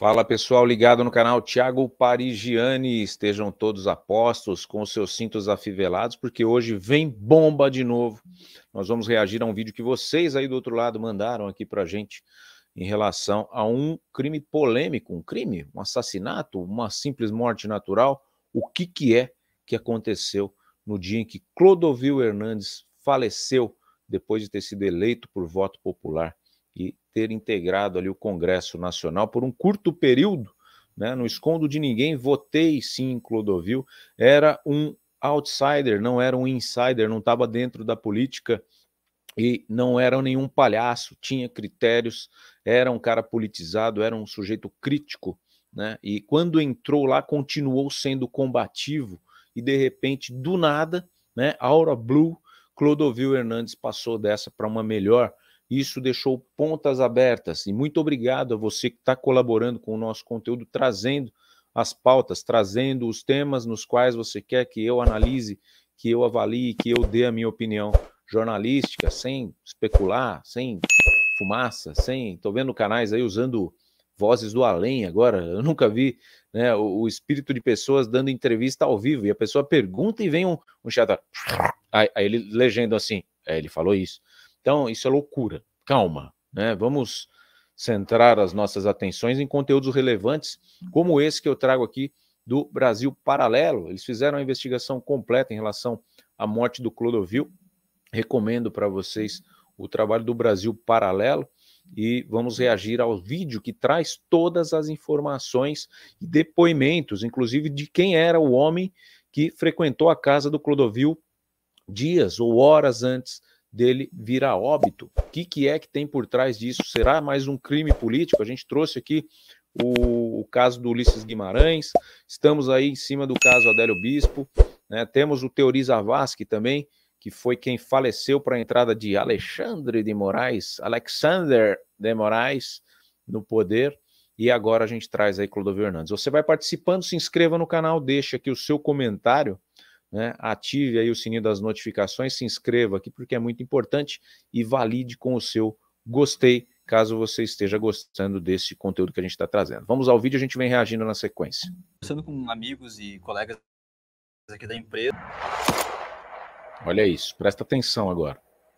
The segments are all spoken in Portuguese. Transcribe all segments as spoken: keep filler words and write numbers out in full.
Fala pessoal ligado no canal Thiago Parigiani, estejam todos a postos com os seus cintos afivelados, porque hoje vem bomba de novo. Nós vamos reagir a um vídeo que vocês aí do outro lado mandaram aqui pra gente em relação a um crime polêmico, um crime, um assassinato, uma simples morte natural. O que que é que aconteceu no dia em que Clodovil Hernandes faleceu depois de ter sido eleito por voto popular e ter integrado ali o Congresso Nacional por um curto período, né? Não escondo de ninguém, votei sim em Clodovil, era um outsider, não era um insider, não estava dentro da política e não era nenhum palhaço, tinha critérios, era um cara politizado, era um sujeito crítico, né? E quando entrou lá continuou sendo combativo e de repente, do nada, né, Aura Blue, Clodovil Hernandes passou dessa para uma melhor. Isso deixou pontas abertas e muito obrigado a você que está colaborando com o nosso conteúdo, trazendo as pautas, trazendo os temas nos quais você quer que eu analise, que eu avalie, que eu dê a minha opinião jornalística, sem especular, sem fumaça, sem... Estou vendo canais aí usando vozes do além agora, eu nunca vi, né, o, o espírito de pessoas dando entrevista ao vivo, e a pessoa pergunta e vem um, um chat, aí, aí ele legenda assim, é, ele falou isso. Então, isso é loucura. Calma, né? Vamos centrar as nossas atenções em conteúdos relevantes, como esse que eu trago aqui do Brasil Paralelo. Eles fizeram uma investigação completa em relação à morte do Clodovil. Recomendo para vocês o trabalho do Brasil Paralelo e vamos reagir ao vídeo que traz todas as informações e depoimentos, inclusive de quem era o homem que frequentou a casa do Clodovil dias ou horas antes dele vir a óbito. O que, que é que tem por trás disso? Será mais um crime político? A gente trouxe aqui o, o caso do Ulisses Guimarães, estamos aí em cima do caso Adélio Bispo, né? Temos o Teori Zavascki também, que foi quem faleceu para a entrada de Alexandre de Moraes, Alexander de Moraes no poder, e agora a gente traz aí Clodovil Hernandes. Você vai participando, se inscreva no canal, deixa aqui o seu comentário, né, ative aí o sininho das notificações, se inscreva aqui porque é muito importante e valide com o seu gostei, caso você esteja gostando desse conteúdo que a gente está trazendo. Vamos ao vídeo, a gente vem reagindo na sequência. Conversando com amigos e colegas aqui da empresa. Olha isso, presta atenção agora.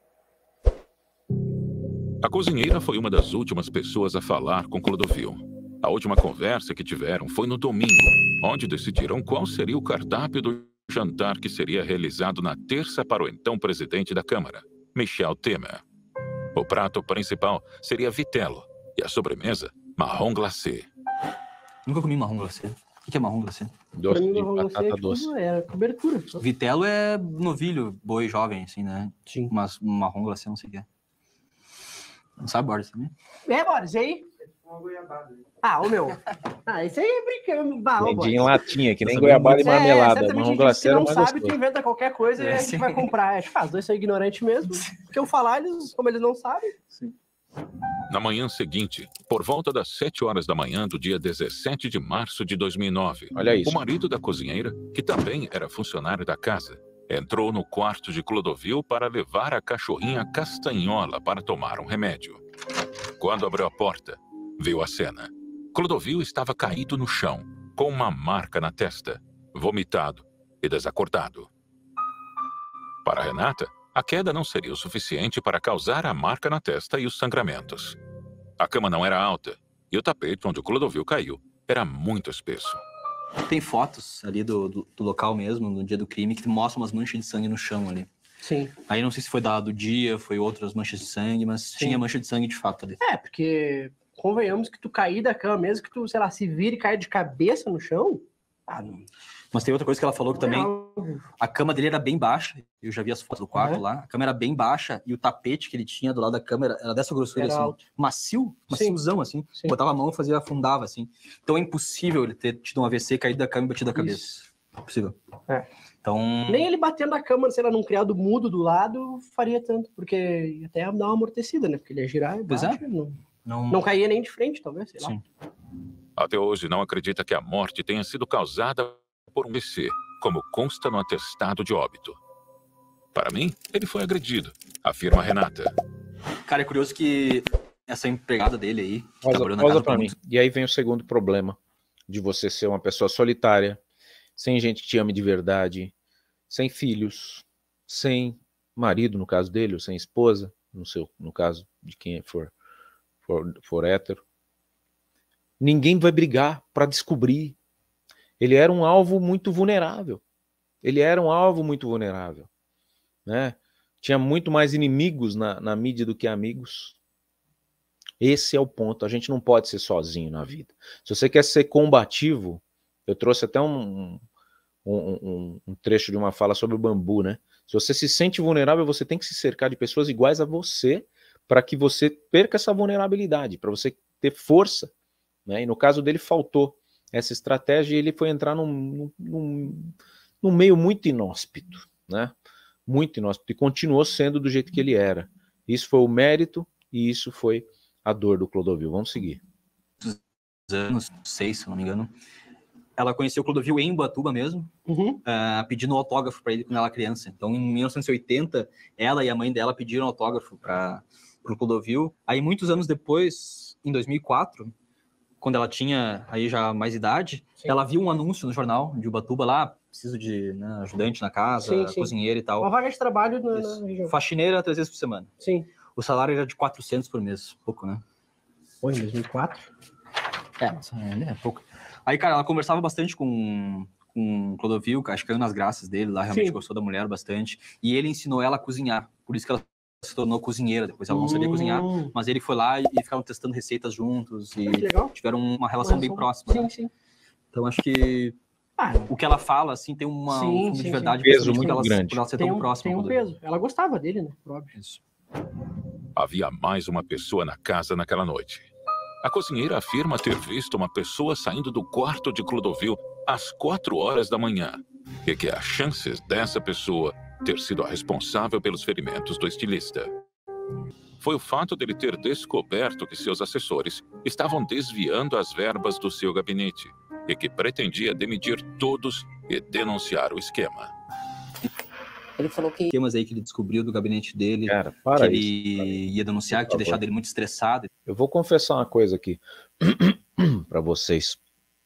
A cozinheira foi uma das últimas pessoas a falar com Clodovil. A última conversa que tiveram foi no domingo, onde decidiram qual seria o cardápio do jantar que seria realizado na terça para o então presidente da Câmara, Michel Temer. O prato principal seria vitelo e a sobremesa, marrom glacê. Nunca comi marrom glacê. O que é marrom glacê? Doce Pra mim, de marrom glacê batata é, tipo, doce. é cobertura. Só. Vitelo é novilho, boi jovem, assim, né? Sim. Mas marrom glacê não sei o que é. Não sabe, Boris, também? É, Boris, e aí? Uma goiabada. Ah, o meu. Ah, isso aí é brincando. Bah, ô, Vendi Boris. em latinha, que nem Eu goiabada e sabia É, marmelada. certamente Marrom a gente que glacê era não mais sabe, tu gostoso. inventa qualquer coisa e É, a gente sim. vai comprar. É, tipo, ah, os dois são ignorantes mesmo. Porque eu falar, eles, como eles não sabem. Sim. Na manhã seguinte, por volta das sete horas da manhã do dia dezessete de março de dois mil e nove, Olha isso. o marido da cozinheira, que também era funcionário da casa, entrou no quarto de Clodovil para levar a cachorrinha Castanhola para tomar um remédio. Quando abriu a porta, viu a cena. Clodovil estava caído no chão, com uma marca na testa, vomitado e desacordado. Para Renata, a queda não seria o suficiente para causar a marca na testa e os sangramentos. A cama não era alta e o tapete onde o Clodovil caiu era muito espesso. Tem fotos ali do, do, do local mesmo, no dia do crime, que mostram umas manchas de sangue no chão ali. Sim. Aí não sei se foi dado dia, foi outras manchas de sangue, mas Sim. tinha mancha de sangue de fato ali. É, porque convenhamos que tu cair da cama, mesmo que tu, sei lá, se vira e caia de cabeça no chão. Ah, não. Mas tem outra coisa que ela falou que também, Não. a cama dele era bem baixa, eu já vi as fotos do quarto Uhum. lá, a cama era bem baixa e o tapete que ele tinha do lado da cama era, era dessa grossura, Era assim, alto. macio, Sim. maciozão, assim, Sim. botava a mão e fazia, afundava, assim. Então é impossível ele ter tido um A V C, caído da cama e batido a cabeça. Isso. Impossível. É. Então... Nem ele batendo a cama, sei lá, num criado mudo do lado, faria tanto. Porque ia até dar uma amortecida, né? Porque ele ia girar e Pois é. bate, não, Não... não caía nem de frente, talvez, sei lá. Sim. Até hoje não acredita que a morte tenha sido causada por um A V C, como consta no atestado de óbito. Para mim, ele foi agredido, afirma Renata. Cara, é curioso que essa empregada dele aí, que Pausa, trabalhou na pausa casa pra por mim. muito... E aí vem o segundo problema de você ser uma pessoa solitária, sem gente que te ame de verdade, sem filhos, sem marido, no caso dele, ou sem esposa, no, seu, no caso de quem for, for, for hétero. Ninguém vai brigar para descobrir. Ele era um alvo muito vulnerável. Ele era um alvo muito vulnerável, né? Tinha muito mais inimigos na, na mídia do que amigos. Esse é o ponto. A gente não pode ser sozinho na vida. Se você quer ser combativo, eu trouxe até um, um, um, um trecho de uma fala sobre o bambu, né? Se você se sente vulnerável, você tem que se cercar de pessoas iguais a você para que você perca essa vulnerabilidade, para você ter força, né? E no caso dele faltou essa estratégia e ele foi entrar num, num, num meio muito inóspito, né? Muito inóspito, e continuou sendo do jeito que ele era. Isso foi o mérito e isso foi a dor do Clodovil. Vamos seguir. Anos, seis, se não me engano. Ela conheceu o Clodovil em Ubatuba mesmo, Uhum. uh, pedindo autógrafo para ele quando ela era criança. Então, em mil novecentos e oitenta, ela e a mãe dela pediram autógrafo para o Clodovil. Aí, muitos anos depois, em dois mil e quatro, quando ela tinha aí já mais idade, sim, ela viu um anúncio no jornal de Ubatuba lá, preciso de, né, ajudante na casa, sim, sim, cozinheira e tal. Uma vaga de trabalho na, na região. Faxineira três vezes por semana. Sim. O salário era de quatrocentos por mês, pouco, né? Foi em dois mil e quatro? É, é pouco. Aí, cara, ela conversava bastante com, com o Clodovil, acho que caiu nas graças dele lá, realmente, sim, gostou da mulher bastante. E ele ensinou ela a cozinhar, por isso que ela se tornou cozinheira. Depois ela não sabia hum. cozinhar, mas ele foi lá e ficaram testando receitas juntos e ah, tiveram uma relação uma bem próxima. Sim, né? Sim. Então, acho que ah, o que ela fala, assim, tem uma, sim, um fundo sim, de verdade. Sim. Peso muito ela, grande. Por ela ser tem tão um, próxima. Tem um peso. Ela gostava dele, né? Próprio. Isso. Havia mais uma pessoa na casa naquela noite. A cozinheira afirma ter visto uma pessoa saindo do quarto de Clodovil às quatro horas da manhã e que as chances dessa pessoa ter sido a responsável pelos ferimentos do estilista foi o fato dele ter descoberto que seus assessores estavam desviando as verbas do seu gabinete e que pretendia demitir todos e denunciar o esquema. Ele falou que esquemas aí que ele descobriu do gabinete dele, cara, para que isso, ele para ia denunciar, que tinha deixado ele muito estressado. Eu vou confessar uma coisa aqui para vocês.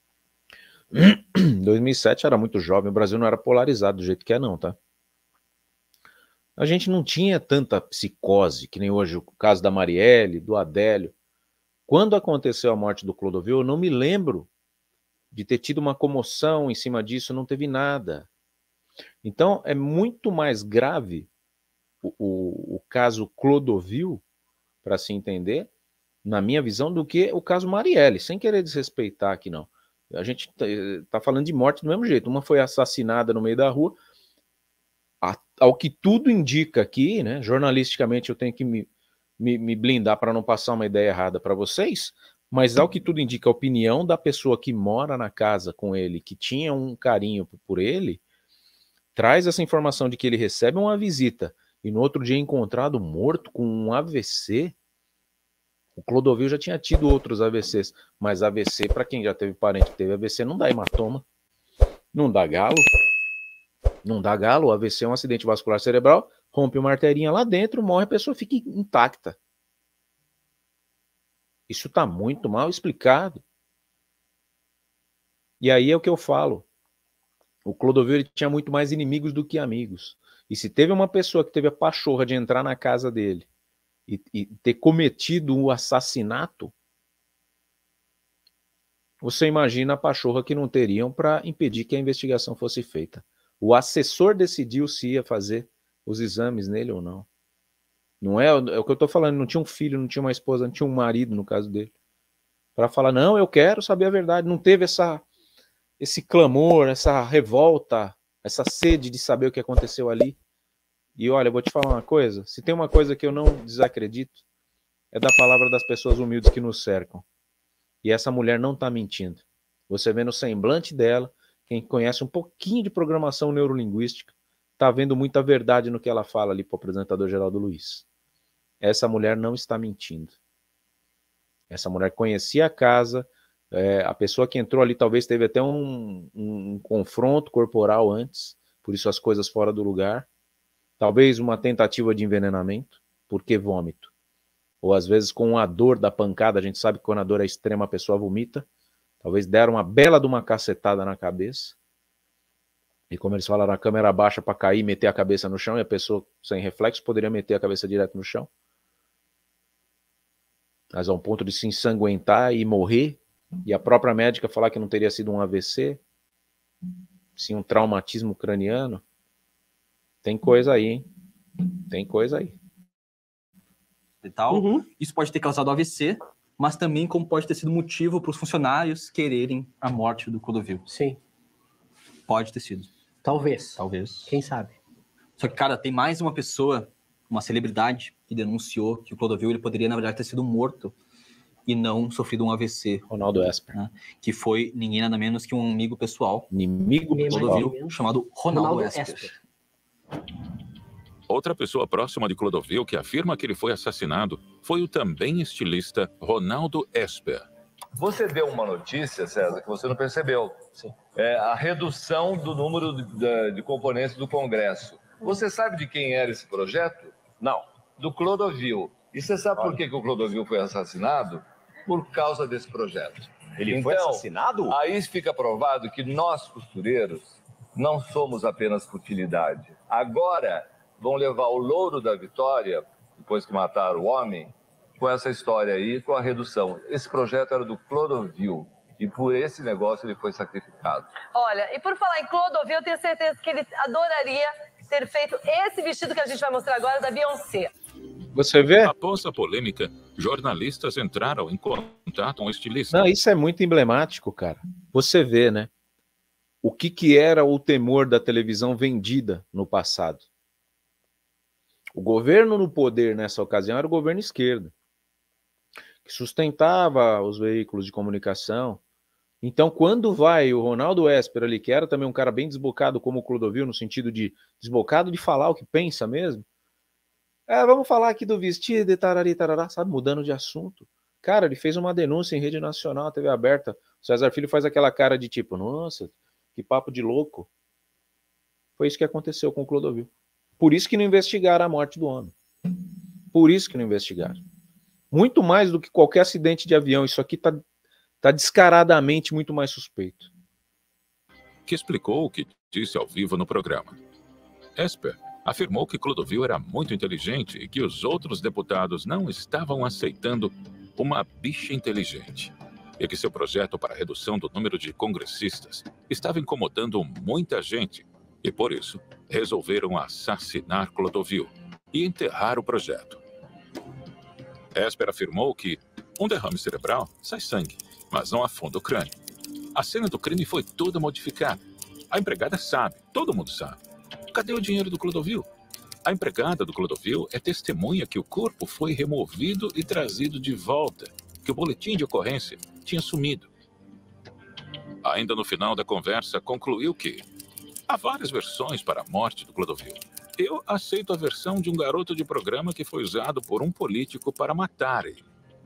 dois mil e sete era muito jovem, o Brasil não era polarizado do jeito que é não, tá? A gente não tinha tanta psicose, que nem hoje o caso da Marielle, do Adélio. Quando aconteceu a morte do Clodovil, eu não me lembro de ter tido uma comoção em cima disso, não teve nada. Então, é muito mais grave o, o, o caso Clodovil, para se entender, na minha visão, do que o caso Marielle, sem querer desrespeitar aqui, não. A gente tá falando de morte do mesmo jeito. Uma foi assassinada no meio da rua. Ao que tudo indica aqui, né, jornalisticamente eu tenho que me, me, me blindar para não passar uma ideia errada para vocês, mas ao que tudo indica, a opinião da pessoa que mora na casa com ele, que tinha um carinho por ele, traz essa informação de que ele recebe uma visita e no outro dia é encontrado morto com um A V C. O Clodovil já tinha tido outros A V Cs, mas A V C, para quem já teve parente que teve A V C, não dá hematoma, não dá galo. Não dá galo, o A V C é um acidente vascular cerebral, rompe uma arterinha lá dentro, morre, a pessoa fica intacta. Isso está muito mal explicado. E aí é o que eu falo. O Clodovil ele tinha muito mais inimigos do que amigos. E se teve uma pessoa que teve a pachorra de entrar na casa dele e, e ter cometido o assassinato, você imagina a pachorra que não teriam para impedir que a investigação fosse feita. O assessor decidiu se ia fazer os exames nele ou não. Não é, é o que eu estou falando, não tinha um filho, não tinha uma esposa, não tinha um marido no caso dele. Para falar, não, eu quero saber a verdade. Não teve essa, esse clamor, essa revolta, essa sede de saber o que aconteceu ali. E olha, eu vou te falar uma coisa, se tem uma coisa que eu não desacredito, é da palavra das pessoas humildes que nos cercam. E essa mulher não está mentindo. Você vê no semblante dela, quem conhece um pouquinho de programação neurolinguística, está vendo muita verdade no que ela fala ali para o apresentador Geraldo Luiz. Essa mulher não está mentindo. Essa mulher conhecia a casa, é, a pessoa que entrou ali talvez teve até um, um, um confronto corporal antes, por isso as coisas fora do lugar. Talvez uma tentativa de envenenamento, porque vômito. ou às vezes com a dor da pancada, a gente sabe que quando a dor é extrema a pessoa vomita, talvez deram uma bela de uma cacetada na cabeça, e como eles falaram, a câmera baixa para cair, meter a cabeça no chão, e a pessoa sem reflexo poderia meter a cabeça direto no chão, mas ao ponto de se ensanguentar e morrer, e a própria médica falar que não teria sido um A V C, sim um traumatismo craniano. Tem coisa aí, hein? Tem coisa aí. E tal. Uhum. Isso pode ter causado A V C, mas também como pode ter sido motivo para os funcionários quererem a morte do Clodovil. Sim. Pode ter sido. Talvez. Talvez. Quem sabe? Só que, cara, tem mais uma pessoa, uma celebridade, que denunciou que o Clodovil ele poderia, na verdade, ter sido morto e não sofrido um A V C. Ronaldo Esper. Né? Que foi ninguém nada menos que um amigo pessoal. Inimigo do Clodovil, chamado Ronaldo, Ronaldo Esper. Esper. Outra pessoa próxima de Clodovil que afirma que ele foi assassinado foi o também estilista Ronaldo Esper. Você deu uma notícia, César, que você não percebeu. Sim. É a redução do número de, de, de componentes do Congresso. Você sabe de quem era esse projeto? Não. Do Clodovil. E você sabe Olha. por que, que o Clodovil foi assassinado? Por causa desse projeto. Ele então, foi assassinado? Aí fica provado que nós, costureiros, não somos apenas futilidade. Agora vão levar o louro da vitória, depois que mataram o homem, com essa história aí, com a redução. Esse projeto era do Clodovil, e por esse negócio ele foi sacrificado. Olha, e por falar em Clodovil, eu tenho certeza que ele adoraria ter feito esse vestido que a gente vai mostrar agora, da Beyoncé. Você vê? Após a polêmica, jornalistas entraram em contato com o estilista. Não, isso é muito emblemático, cara. Você vê, né? O que, que era o temor da televisão vendida no passado. O governo no poder nessa ocasião era o governo esquerdo, que sustentava os veículos de comunicação. Então, quando vai o Ronaldo Esper ali, que era também um cara bem desbocado como o Clodovil, no sentido de desbocado de falar o que pensa mesmo, é, vamos falar aqui do vestido e tarari, tarará, sabe, mudando de assunto. Cara, ele fez uma denúncia em rede nacional, T V aberta. O César Filho faz aquela cara de tipo, nossa, que papo de louco. Foi isso que aconteceu com o Clodovil. Por isso que não investigaram a morte do homem. Por isso que não investigaram. Muito mais do que qualquer acidente de avião. Isso aqui está tá descaradamente muito mais suspeito. Que explicou o que disse ao vivo no programa. Esper afirmou que Clodovil era muito inteligente e que os outros deputados não estavam aceitando uma bicha inteligente. E que seu projeto para a redução do número de congressistas estava incomodando muita gente. E por isso, resolveram assassinar Clodovil e enterrar o projeto. Esper afirmou que um derrame cerebral sai sangue, mas não afunda o crânio. A cena do crime foi toda modificada. A empregada sabe, todo mundo sabe. Cadê o dinheiro do Clodovil? A empregada do Clodovil é testemunha que o corpo foi removido e trazido de volta, que o boletim de ocorrência tinha sumido. Ainda no final da conversa, concluiu que há várias versões para a morte do Clodovil. Eu aceito a versão de um garoto de programa que foi usado por um político para matar ele.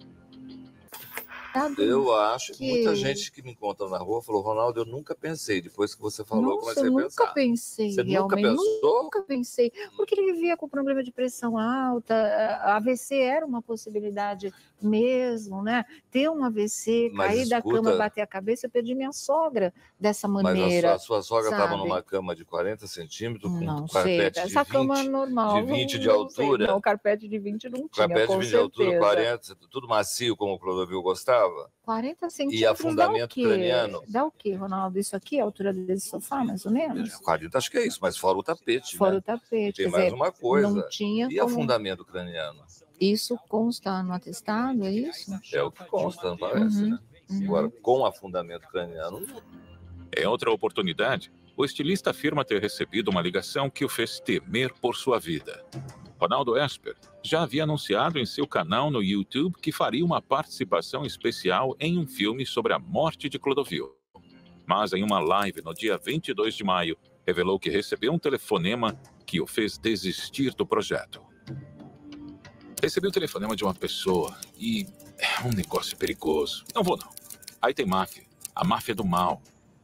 Eu acho que que muita gente que me encontra na rua falou, Ronaldo, eu nunca pensei. Depois que você falou, eu Nossa, comecei eu a nunca pensar. pensei, Você nunca realmente. pensou? Nunca pensei. Porque ele vivia com problema de pressão alta, a A V C era uma possibilidade mesmo, né? Ter um A V C, Mas cair da escuta- cama, bater a cabeça. Eu perdi minha sogra dessa Mas maneira. a sua, a sua sogra estava sabe? numa cama de quarenta centímetros, com Não um sei, carpete de essa cama vinte, normal. de vinte de não sei, altura. Não, carpete de vinte não tinha, carpete com de vinte de altura, certeza. quarenta, tudo macio, como o Clodovil gostava. quarenta centímetros E afundamento dá o quê? craniano. Dá o quê, Ronaldo? Isso aqui é a altura desse sofá, mais ou menos? quarenta, acho que é isso, mas fora o tapete, Fora né? o tapete. Tem quer mais dizer, uma coisa. Não tinha E como... afundamento craniano? Isso consta no atestado, é isso? É o que consta, não parece, Uhum, né? uhum. Agora, com afundamento craniano, Em outra oportunidade, o estilista afirma ter recebido uma ligação que o fez temer por sua vida. Ronaldo Esper já havia anunciado em seu canal no YouTube que faria uma participação especial em um filme sobre a morte de Clodovil. Mas em uma live no dia vinte e dois de maio, revelou que recebeu um telefonema que o fez desistir do projeto. Recebi o telefonema de uma pessoa e é um negócio perigoso. Não vou não. Aí tem máfia, a máfia do mal.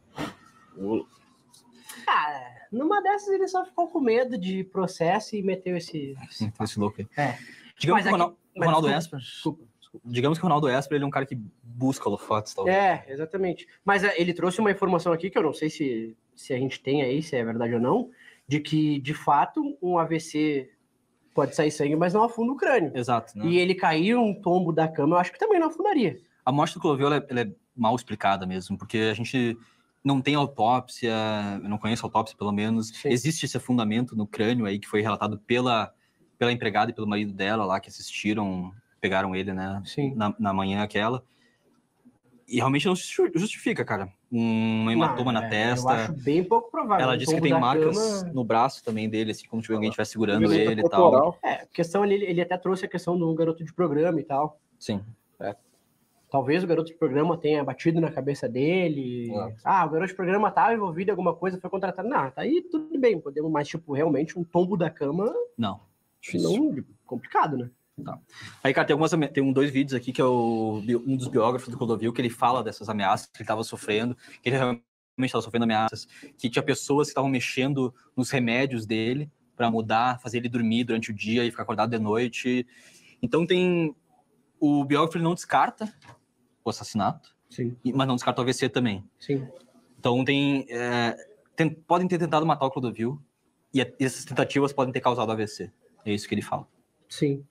Cara, numa dessas ele só ficou com medo de processo e meteu esse... Esse louco aí. É. Digamos Mas que o aqui- Ronaldo... O Ronaldo desculpa, Esper, Desculpa, desculpa. digamos que o Ronaldo Esper ele é um cara que busca holofotes, talvez. É, exatamente. Mas é, ele trouxe uma informação aqui que eu não sei se, se a gente tem aí, se é verdade ou não, de que, de fato, um A V C pode sair sangue, mas não afunda o crânio. Exato. Né? E ele cair um tombo da cama, eu acho que também não afundaria. A morte do Clodovil ela é, ela é mal explicada mesmo, porque a gente não tem autópsia, eu não conheço autópsia pelo menos. Sim. Existe esse afundamento no crânio aí que foi relatado pela, pela empregada e pelo marido dela lá que assistiram, pegaram ele, né, Sim. na, na manhã aquela. E realmente não se justifica, cara. Um hematoma Não, na é, testa. Eu acho bem pouco provável. Ela Um disse que tombo tem da marcas cama- no braço também dele, assim, como se alguém estivesse segurando Violência ele e tal. corporal. É, a questão ele, ele até trouxe a questão do garoto de programa e tal. Sim. Talvez o garoto de programa tenha batido na cabeça dele. É. Ah, o garoto de programa estava envolvido em alguma coisa, foi contratado. Não, tá aí tudo bem, podemos, mas, tipo, realmente um tombo da cama, Não. Difícil. não, complicado, né? Aí, cara, tem, algumas, ame- tem um, dois vídeos aqui que é o, bi- um dos biógrafos do Clodovil, que ele fala dessas ameaças que ele estava sofrendo, que ele realmente estava sofrendo ameaças, que tinha pessoas que estavam mexendo nos remédios dele para mudar, fazer ele dormir durante o dia e ficar acordado de noite. Então tem... O biógrafo ele não descarta o assassinato, Sim, e- mas não descarta o A V C também. sim. Então tem, é, tem- podem ter tentado matar o Clodovil e a- essas tentativas podem ter causado A V C. É isso que ele fala. Sim.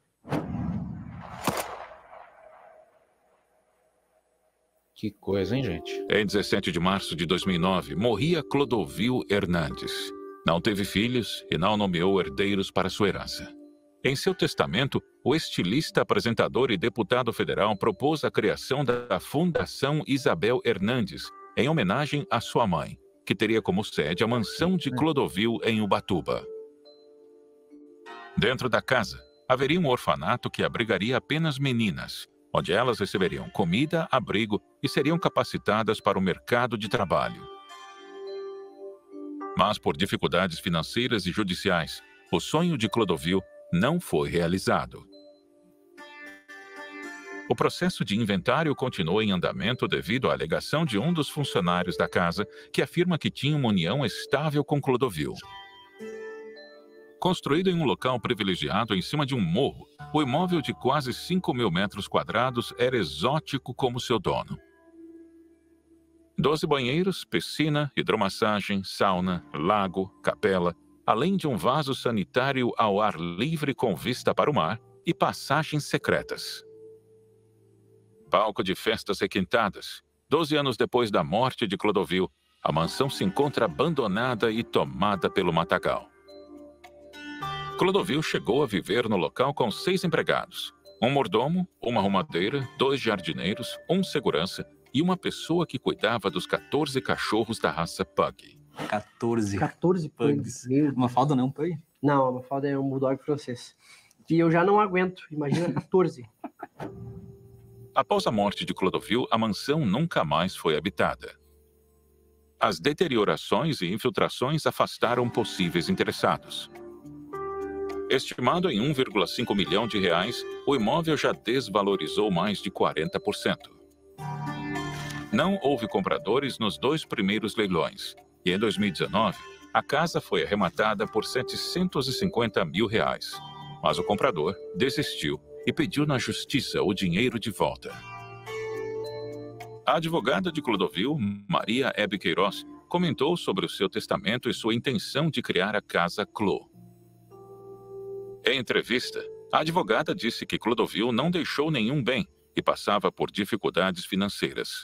Que coisa, hein, gente? Em dezessete de março de dois mil e nove, morria Clodovil Hernandes. Não teve filhos e não nomeou herdeiros para sua herança. Em seu testamento, o estilista, apresentador e deputado federal propôs a criação da Fundação Isabel Hernandes, em homenagem à sua mãe, que teria como sede a mansão de Clodovil em Ubatuba. Dentro da casa, haveria um orfanato que abrigaria apenas meninas, onde elas receberiam comida, abrigo e seriam capacitadas para o mercado de trabalho. Mas por dificuldades financeiras e judiciais, o sonho de Clodovil não foi realizado. O processo de inventário continuou em andamento devido à alegação de um dos funcionários da casa, que afirma que tinha uma união estável com Clodovil. Construído em um local privilegiado em cima de um morro, o imóvel de quase cinco mil metros quadrados era exótico como seu dono. Doze banheiros, piscina, hidromassagem, sauna, lago, capela, além de um vaso sanitário ao ar livre com vista para o mar e passagens secretas. Palco de festas requintadas. Doze anos depois da morte de Clodovil, a mansão se encontra abandonada e tomada pelo matagal. Clodovil chegou a viver no local com seis empregados, um mordomo, uma arrumadeira, dois jardineiros, um segurança e uma pessoa que cuidava dos quatorze cachorros da raça Pug. quatorze. quatorze Pugs. pugs. Meu Uma falda não, Pug? Não, uma falda é um bulldog francês. E eu já não aguento, imagina quatorze. Após a morte de Clodovil, a mansão nunca mais foi habitada. As deteriorações e infiltrações afastaram possíveis interessados. Estimado em um vírgula cinco milhão de reais, o imóvel já desvalorizou mais de quarenta por cento. Não houve compradores nos dois primeiros leilões, e em dois mil e dezenove, a casa foi arrematada por setecentos e cinquenta mil reais. Mas o comprador desistiu e pediu na justiça o dinheiro de volta. A advogada de Clodovil, Maria Hebe Queiroz, comentou sobre o seu testamento e sua intenção de criar a Casa Clô. Em entrevista, a advogada disse que Clodovil não deixou nenhum bem e passava por dificuldades financeiras.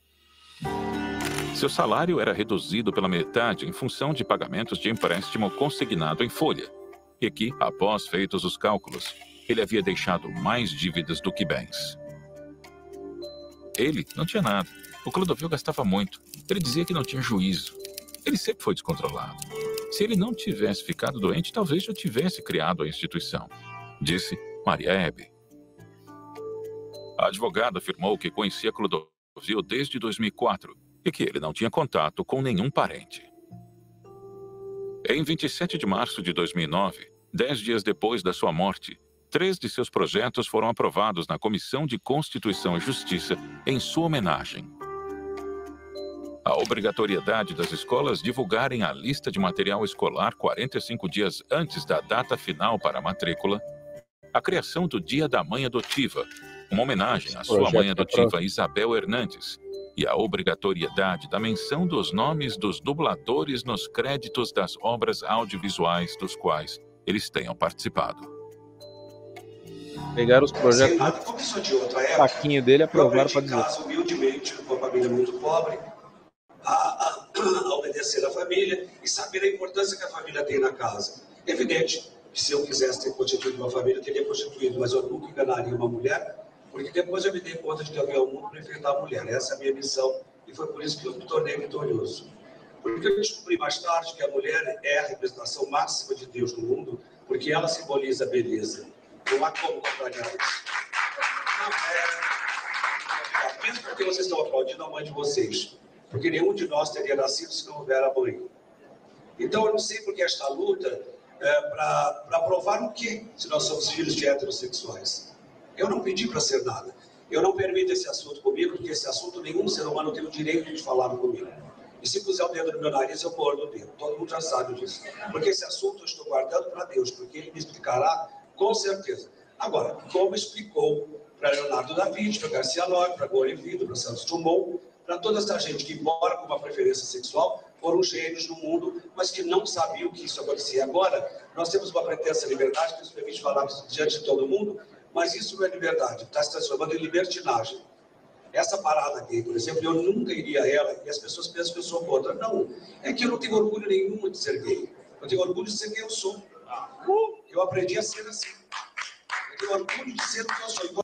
Seu salário era reduzido pela metade em função de pagamentos de empréstimo consignado em folha, e que, após feitos os cálculos, ele havia deixado mais dívidas do que bens. Ele não tinha nada. O Clodovil gastava muito. Ele dizia que não tinha juízo. Ele sempre foi descontrolado. Se ele não tivesse ficado doente, talvez já tivesse criado a instituição, disse Maria Hebe. A advogada afirmou que conhecia Clodovil desde dois mil e quatro e que ele não tinha contato com nenhum parente. Em vinte e sete de março de dois mil e nove, dez dias depois da sua morte, três de seus projetos foram aprovados na Comissão de Constituição e Justiça em sua homenagem. A obrigatoriedade das escolas divulgarem a lista de material escolar quarenta e cinco dias antes da data final para a matrícula, a criação do Dia da Mãe Adotiva, uma homenagem à sua mãe adotiva Isabel Hernandes, e a obrigatoriedade da menção dos nomes dos dubladores nos créditos das obras audiovisuais dos quais eles tenham participado. Pegaram os projetos no paquinho dele e aprovaram para dizer. Casa, humildemente, uma família muito pobre, a, a, a obedecer à família e saber a importância que a família tem na casa. Evidente que se eu quisesse ter constituído uma família, eu teria constituído, mas eu nunca enganaria uma mulher, porque depois eu me dei conta de que eu vim ao mundo para enfrentar a mulher. Essa é a minha missão e foi por isso que eu me tornei vitorioso. Porque eu descobri mais tarde que a mulher é a representação máxima de Deus no mundo, porque ela simboliza a beleza. Não há como contrariar isso. Não é... Mesmo porque vocês estão aplaudindo a mãe de vocês, porque nenhum de nós teria nascido se não houver a mãe. Então eu não sei porque esta luta é para provar o quê, se nós somos filhos de heterossexuais. Eu não pedi para ser nada. Eu não permito esse assunto comigo, porque esse assunto nenhum ser humano tem o direito de falar comigo. E se puser o dedo no meu nariz, eu mordo o dedo. Todo mundo já sabe disso. Porque esse assunto eu estou guardando para Deus, porque Ele me explicará com certeza. Agora, como explicou para Leonardo da Vinci, para Garcia Lorca, para Gorivido, para Santos Dumont, para toda essa gente que, embora com uma preferência sexual, foram gênios no mundo, mas que não sabiam que isso acontecia. Agora, nós temos uma pretensa liberdade que nos permite falar diante de todo mundo, mas isso não é liberdade, está se transformando em libertinagem. Essa parada gay, por exemplo, eu nunca iria a ela, e as pessoas pensam que eu sou contra. Não, é que eu não tenho orgulho nenhum de ser gay. Eu tenho orgulho de ser quem eu sou. Eu aprendi a ser assim. Eu tenho orgulho de ser o que eu sou.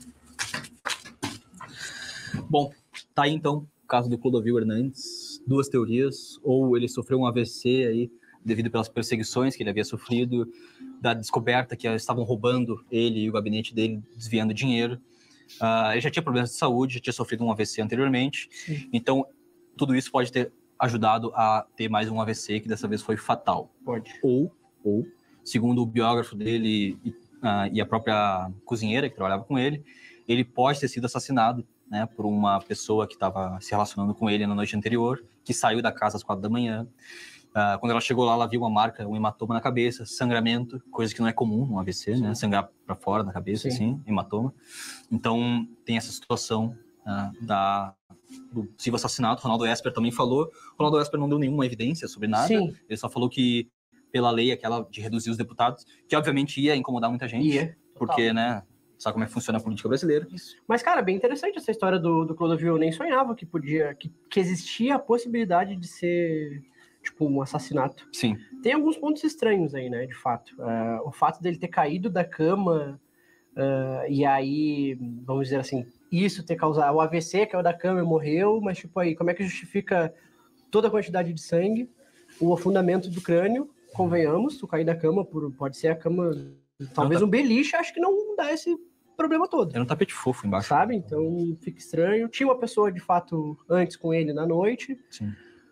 Bom, tá aí então o caso do Clodovil Hernandes. Duas teorias, ou ele sofreu um A V C aí, devido pelas perseguições que ele havia sofrido, da descoberta que estavam roubando ele e o gabinete dele, desviando dinheiro. Uh, ele já tinha problemas de saúde, já tinha sofrido um A V C anteriormente. Sim. Então, tudo isso pode ter ajudado a ter mais um A V C, que dessa vez foi fatal. Pode. Ou, ou segundo o biógrafo dele e, uh, e a própria cozinheira que trabalhava com ele, ele pode ter sido assassinado, né, por uma pessoa que estava se relacionando com ele na noite anterior, que saiu da casa às quatro da manhã. Uh, quando ela chegou lá, ela viu uma marca, um hematoma na cabeça, sangramento, coisa que não é comum num A V C, né? Sangrar para fora da cabeça, Sim. assim, hematoma. Então, tem essa situação uh, da, do possível assassinato. Ronaldo Esper também falou. Ronaldo Esper não deu nenhuma evidência sobre nada. Sim. Ele só falou que, pela lei aquela de reduzir os deputados, que obviamente ia incomodar muita gente. Ia. Porque, né, sabe como é que funciona a política brasileira. Isso. Mas, cara, bem interessante essa história do, do Clodovil. Eu nem sonhava que podia, que, que existia a possibilidade de ser... tipo, um assassinato. Sim. Tem alguns pontos estranhos aí, né, de fato. Uh, o fato dele ter caído da cama uh, e aí, vamos dizer assim, isso ter causado o A V C, caiu da cama e morreu, mas, tipo, aí, como é que justifica toda a quantidade de sangue, o afundamento do crânio, convenhamos, tu cair da cama, por, pode ser a cama, talvez tá... um beliche, acho que não dá esse problema todo. Era um tapete fofo embaixo. Sabe? Então, fica estranho. Tinha uma pessoa, de fato, antes com ele na noite. Sim.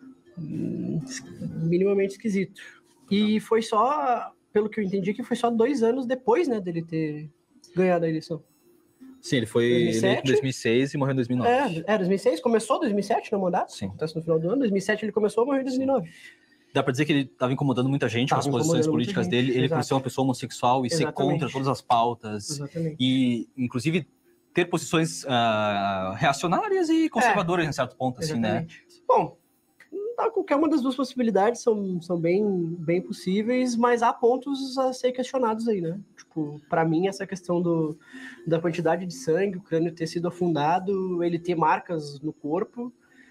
Minimamente esquisito. E foi só, pelo que eu entendi, que foi só dois anos depois, né, dele ter ganhado a eleição. Sim, ele foi eleito em dois mil e seis e morreu em dois mil e nove. É, é dois mil e seis, começou em dois mil e sete no mandato? Sim. Acontece no final do ano. dois mil e sete ele começou, morreu em dois mil e nove. Dá pra dizer que ele estava incomodando muita gente com as posições políticas dele. Ele, por ser uma pessoa homossexual e Exatamente. ser contra todas as pautas. Exatamente. E, inclusive, ter posições uh, reacionárias e conservadoras, é. em certo ponto, assim, Exatamente. né? Bom, qualquer uma das duas possibilidades são, são bem, bem possíveis, mas há pontos a ser questionados aí, né? Tipo, para mim, essa questão do, da quantidade de sangue, o crânio ter sido afundado, ele ter marcas no corpo,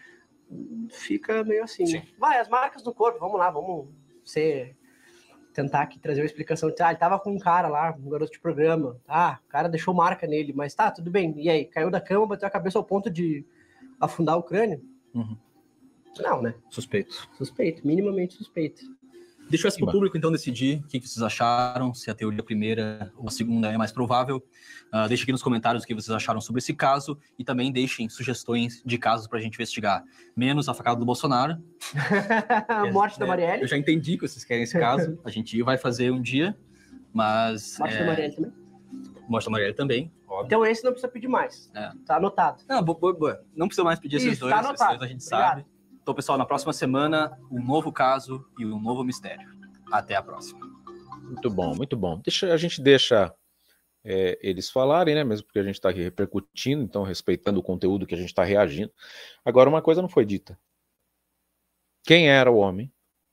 fica meio assim. Sim. Vai, as marcas no corpo, vamos lá, vamos ser, tentar aqui trazer uma explicação. Ah, ele tava com um cara lá, um garoto de programa. Ah, o cara deixou marca nele, mas tá, tudo bem. E aí, caiu da cama, bateu a cabeça ao ponto de afundar o crânio? Uhum. Não, né? Suspeito. Suspeito, minimamente suspeito. Deixa eu para o público, então, decidir o que vocês acharam, se a teoria primeira ou a segunda é mais provável. Uh, deixem aqui nos comentários o que vocês acharam sobre esse caso e também deixem sugestões de casos para a gente investigar. Menos a facada do Bolsonaro. A morte é, da Marielle. Eu já entendi que vocês querem esse caso. A gente vai fazer um dia, mas... Morte é... da Marielle também? Morte da Marielle também, óbvio. Então esse não precisa pedir mais. É. Tá anotado. Não, boa, boa. Não precisa mais pedir Isso, esses dois. Tá anotado. Esses dois a gente Obrigado. sabe. Então, pessoal, na próxima semana, um novo caso e um novo mistério. Até a próxima. Muito bom, muito bom. Deixa, a gente deixa é, eles falarem, né? Mesmo porque a gente está aqui repercutindo, então respeitando o conteúdo que a gente está reagindo. Agora, uma coisa não foi dita. Quem era o homem?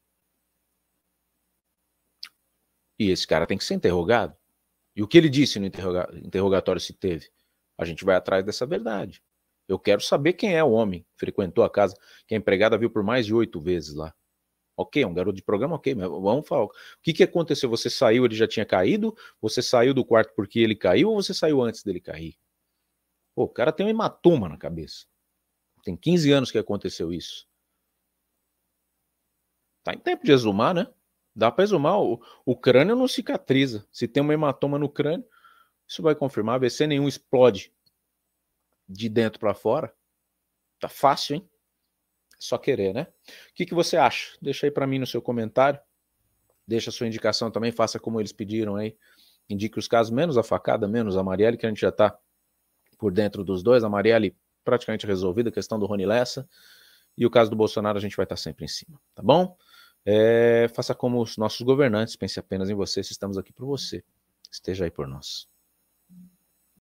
E esse cara tem que ser interrogado. E o que ele disse no interroga interrogatório, se teve? A gente vai atrás dessa verdade. Eu quero saber quem é o homem que frequentou a casa, que a empregada viu por mais de oito vezes lá. Ok, um garoto de programa, ok, mas vamos falar. O que, que aconteceu? Você saiu, ele já tinha caído? Você saiu do quarto porque ele caiu ou você saiu antes dele cair? Pô, o cara tem um hematoma na cabeça. Tem quinze anos que aconteceu isso. Tá em tempo de exumar, né? Dá para exumar. O, o crânio não cicatriza. Se tem um hematoma no crânio, isso vai confirmar. A V C nenhum explode de dentro para fora. Tá fácil, hein? Só querer, né? O que, que você acha? Deixa aí para mim no seu comentário. Deixa a sua indicação também, faça como eles pediram aí. Indique os casos, menos a facada, menos a Marielle, que a gente já tá por dentro dos dois. A Marielle praticamente resolvida, a questão do Rony Lessa. E o caso do Bolsonaro a gente vai estar sempre em cima, tá bom? É, faça como os nossos governantes, pense apenas em você, se estamos aqui por você. Esteja aí por nós.